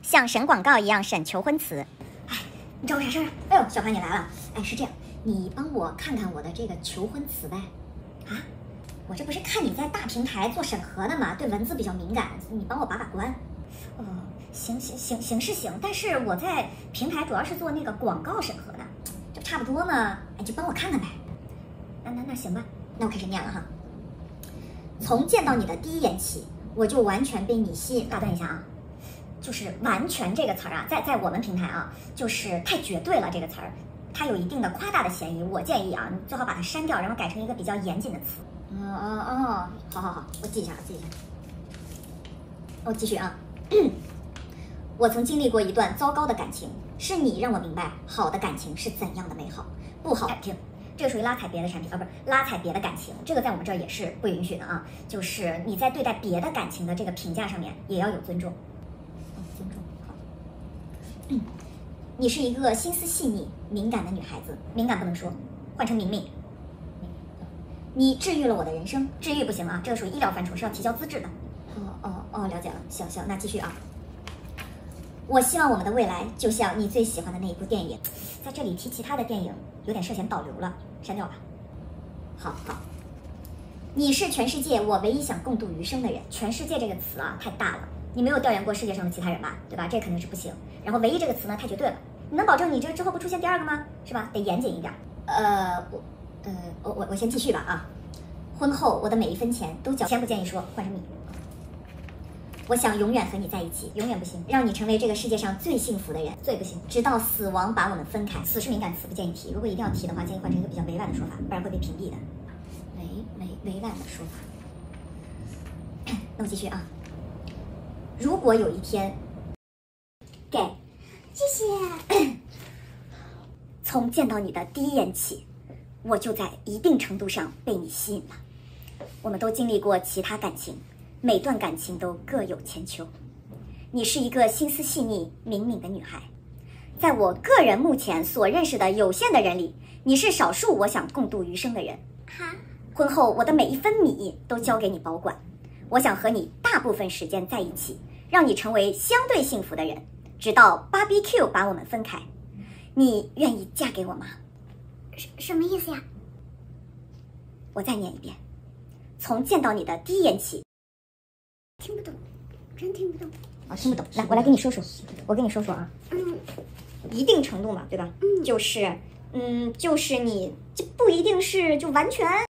像审广告一样审求婚词。 哎，你找我啥事儿？哎呦，小潘你来了。哎，是这样，你帮我看看我的这个求婚词呗。啊，我这不是看你在大平台做审核的吗？对文字比较敏感，你帮我把把关。 行是行，但是我在平台主要是做那个广告审核的， 这差不多嘛。哎，就帮我看看呗。 那行吧， 那我开始念了哈。从见到你的第一眼起，我就完全被你吸引。 打断一下啊，就是“完全”这个词儿啊，在我们平台啊，就是太绝对了，这个词儿它有一定的夸大的嫌疑。我建议啊，你最好把它删掉，然后改成一个比较严谨的词。 好，我记一下。我继续啊。我曾经历过一段糟糕的感情，是你让我明白好的感情是怎样的美好。不好， 听，这个属于拉踩别的产品，不是拉踩别的感情，这个在我们这儿也是不允许的啊。就是你在对待别的感情的这个评价上面也要有尊重。 尊重好。你是一个心思细腻、敏感的女孩子， 敏感不能说，换成明。 你治愈了我的人生， 治愈不行啊，这个属于医疗范畴，是要提交资质的。 了解了。行，那继续啊。我希望我们的未来就像你最喜欢的那一部电影。 在这里提其他的电影有点涉嫌导流了，删掉吧。 好。你是全世界我唯一想共度余生的人。 全世界这个词啊太大了，你没有调研过世界上的其他人吧？对吧？这肯定是不行。然后唯一这个词呢太绝对了，你能保证你这之后不出现第二个吗？是吧？得严谨一点。 我先继续吧啊。婚后我的每一分钱都交。 钱不建议说，换成你。 我想永远和你在一起。 永远不行， 让你成为这个世界上最幸福的人。 最不行， 直到死亡把我们分开。 此是敏感词，不建议提。如果一定要提的话，建议换成一个比较委婉的说法，不然会被屏蔽的。 委婉的说法。那我继续啊。如果有一天，给， 谢谢。从见到你的第一眼起，我就在一定程度上被你吸引了。我们都经历过其他感情，每段感情都各有千秋。你是一个心思细腻、敏敏的女孩，在我个人目前所认识的有限的人里，你是少数我想共度余生的人。 哈， 婚后我的每一分米都交给你保管，我想和你大部分时间在一起，让你成为相对幸福的人，直到 BBQ 把我们分开。你愿意嫁给我吗？ 什么意思呀？ 我再念一遍，从见到你的第一眼起。 听不懂，真听不懂。 听不懂，来，我来给你说说，啊。一定程度嘛，对吧？就是你这不一定是就完全。